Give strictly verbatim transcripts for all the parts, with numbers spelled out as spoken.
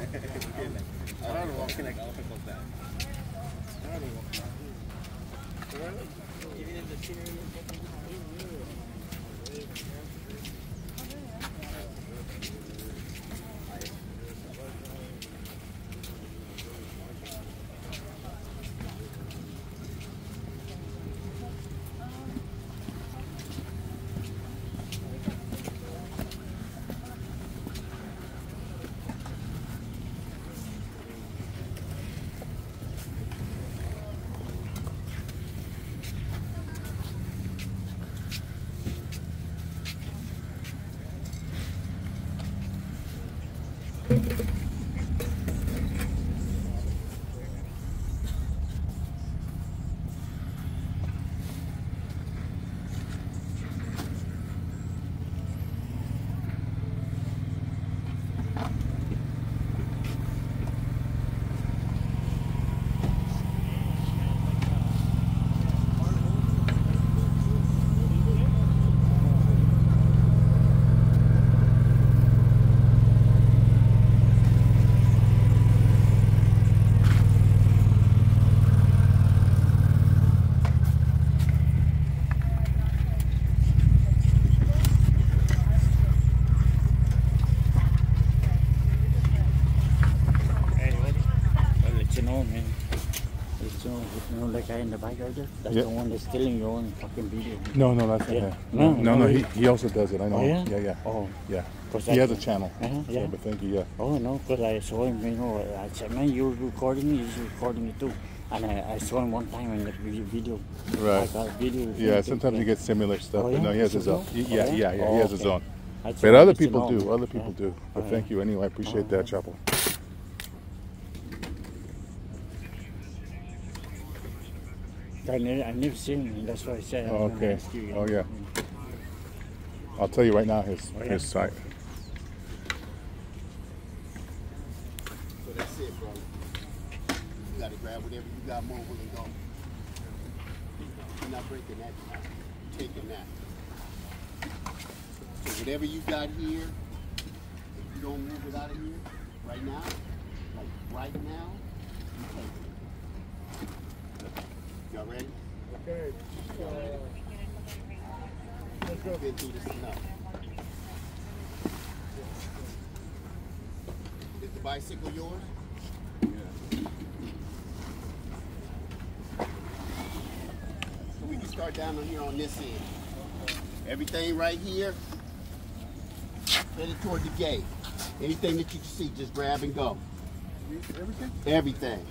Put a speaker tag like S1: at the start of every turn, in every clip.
S1: don't walk like elephant goes down. Even if the scenery is guy in the bike right there? That's yep. the one that's stealing your own fucking video.
S2: No, no, that's
S1: yeah.
S2: him. No, no, no, no he, he also does it. I know.
S1: Oh, yeah?
S2: Yeah, yeah.
S1: Oh.
S2: Yeah. He
S1: I,
S2: has a channel.
S1: Uh-huh, yeah.
S2: So, but thank you, yeah.
S1: Oh, no, because I saw him, you know, I said, man, you're recording me, he's recording me too. And I, I saw him one time in the video.
S2: Right.
S1: I got video.
S2: Yeah, sometimes you get similar stuff,
S1: oh,
S2: but
S1: yeah?
S2: no, he has his own. Yeah, yeah, yeah, yeah,
S1: oh,
S2: he has
S1: okay.
S2: his own.
S1: That's
S2: But other people do, other people yeah. do. But
S1: oh,
S2: thank
S1: yeah.
S2: you anyway, I appreciate
S1: oh,
S2: that, Chapo.
S1: I never, I never seen him. That's why I said.
S2: Oh, okay. You, oh yeah. I'll tell you right now his oh, yeah. his site.
S3: So that's it, bro. You gotta grab whatever you got mobile and go. You're not breaking that. You're taking that. So whatever you got here, if you don't move it out of here right now, like right now, you take it. Y'all ready?
S2: Okay.
S3: Y'all ready? Let's go. Been through this enough. Is the bicycle yours?
S2: Yeah.
S3: So we can start down on here on this end. Everything right here, headed toward the gate. Anything that you can see, just grab and go.
S2: Everything?
S3: Everything.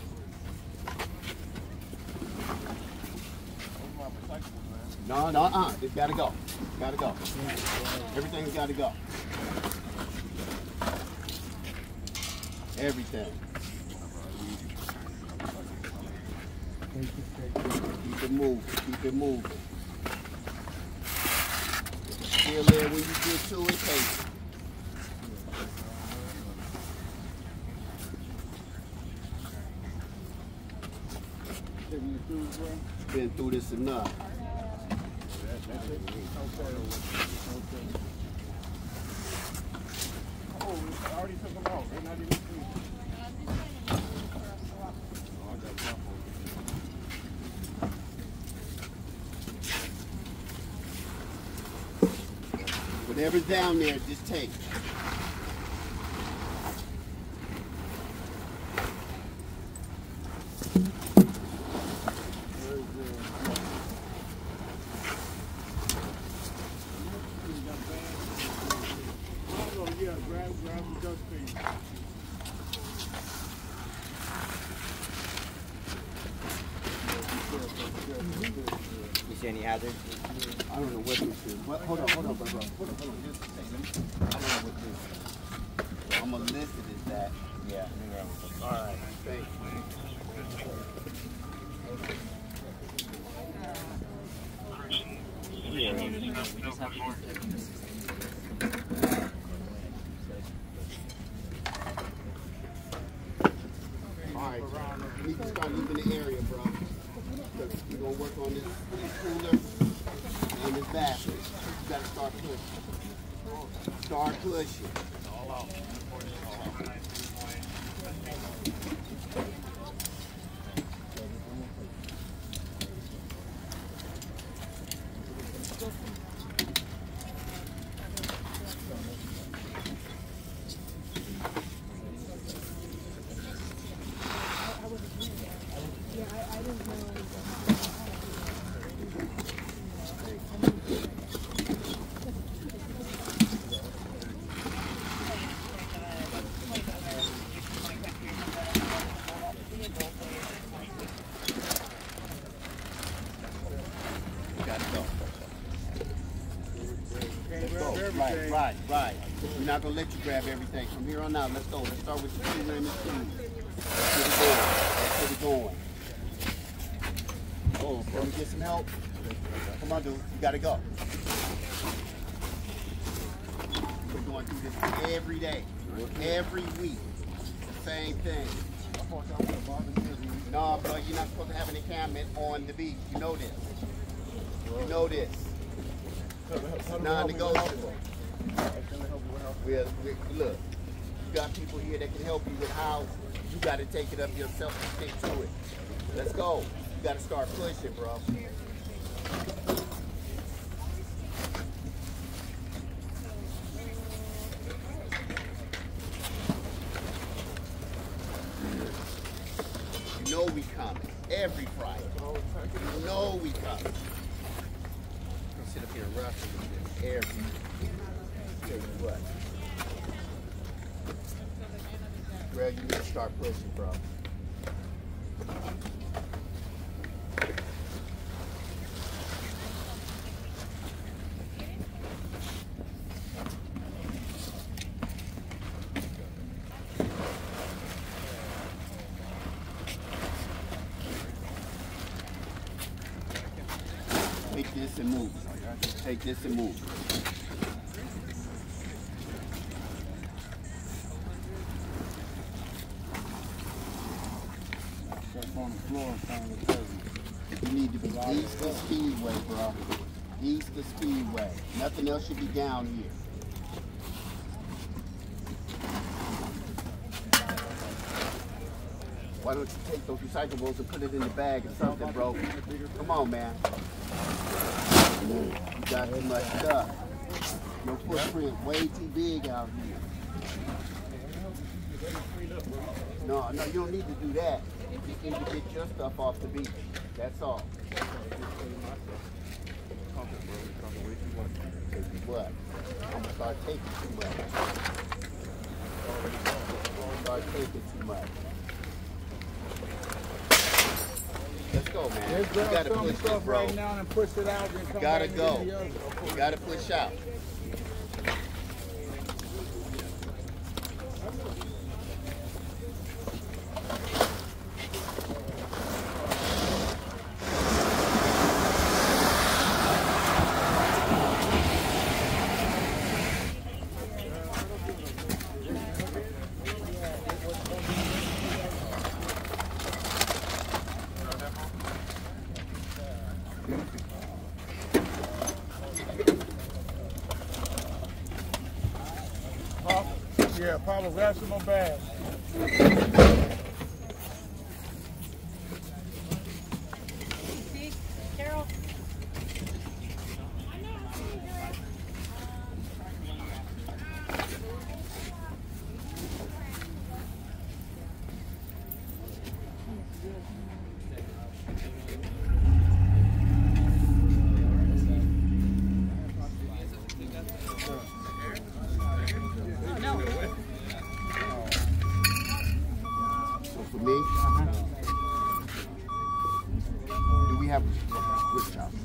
S3: No, no, uh, it's gotta go. Gotta go. Everything's gotta go. Everything. Keep it moving. Keep it moving. Still there when you get to it, take it. Been through this enough.
S2: Oh, I already took them out. They're not even free.
S3: Whatever's down there, just take it.
S1: You see any hazards?
S3: I don't know what this is. What, hold on, hold on, bro, bro. Hold on, hold on. Just a second. I don't know what this is. So I'm gonna list it as that.
S1: Yeah.
S3: All right. Thank you.
S1: Yeah. We just have to
S3: Alright, you need to start leaving the area, bro. Because we're going to work on this, this cooler and this bathroom. You got to start pushing. Start pushing. Right, right, right. We're not gonna let you grab everything. From here on out, let's go. Let's start with the two rim and two. Let's get it going. Let's get it going. Oh, can we get some help? Come on, dude. You gotta go. We're going through this every day, every week. Same thing. No, bro, you're not supposed to have an encampment on the beach. You know this. You know this. It's non-negotiable. Well, look, you got people here that can help you with how you got to take it up yourself and stick to it. Let's go. You got to start pushing, bro. You know we coming every Friday. You know we coming. Don't sit up here and rush every. Tell you what. Well, you need to start pushing, bro. Take this and move. Take this and move.
S1: On the floor in front of the cousin.
S3: You need to be east the speedway, bro. East the speedway. Nothing else should be down here. Why don't you take those recyclables and put it in the bag or something, bro? Come on, man. You got too much stuff. Your footprint way too big out here. No, no, you don't need to do that. You just need to get your stuff off the beach. That's all. What? I'm gonna start taking too much. I'm gonna start taking too much. Let's go, man. You gotta push this, bro.
S1: Right now and push it out and come
S3: You gotta
S1: back
S3: go.
S1: and do the other.
S3: You gotta push out.
S1: Yeah, Papa, grab some more bags.
S4: See, Carol?
S3: For me, do we have which house?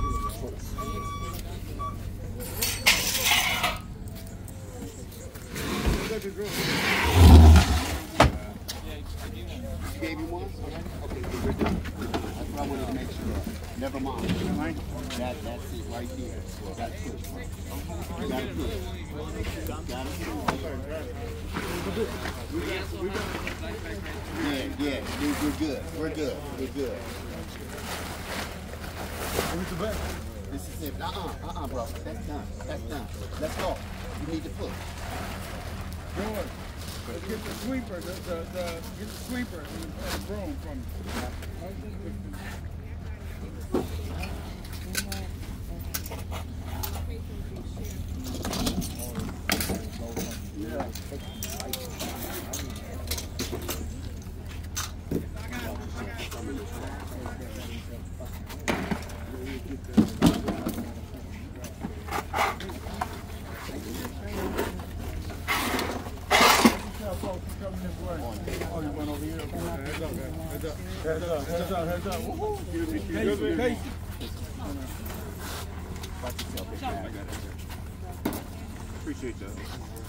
S3: She gave you one? Okay, we're done. That's what I wanted to make sure. Never mind. That, that's it right there. Got to push. Got to push. Got to push. Yeah, yeah, we're, we're good. We're good. We're good. This is it. Uh-uh, uh-uh, bro. That's done. That's done. Let's go. You need to push.
S1: Good.
S5: Get the sweeper, the, the, the, get the sweeper and the, and the broom from Heads up, heads up, heads up. Woohoo! Casey, Casey.
S2: Appreciate that.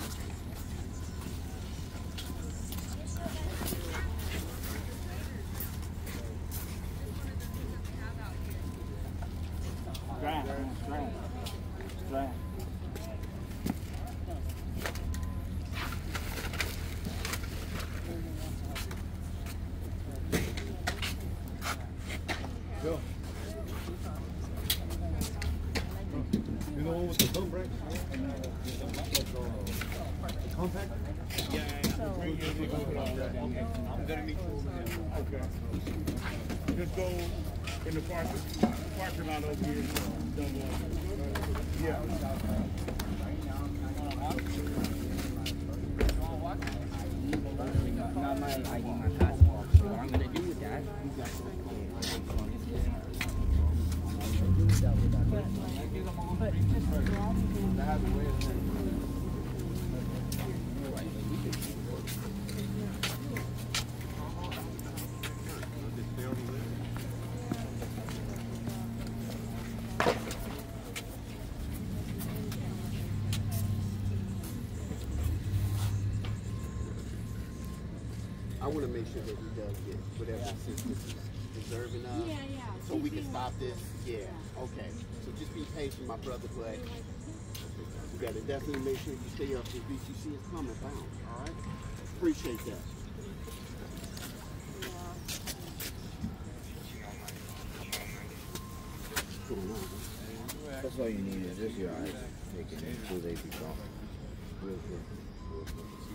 S1: Dry, dry, dry.
S5: Go. You know what the thumb break? Compact? Yeah, yeah, yeah. I'm gonna meet you over there. Okay. Just go in the park, parking lot over here. Yeah.
S6: Not my I D, my passport. So what I'm gonna do with that,
S3: I want to make sure that he does get whatever assistance he's deserving of.
S4: Yeah, yeah.
S3: So we can stop this. Yeah. Okay. So just be patient, my brother, but we got to definitely make sure you stay up to B C C is coming down. All right. Appreciate that.
S6: that's all you need is just your eyes taken in until they be gone. Real quick. Real quick.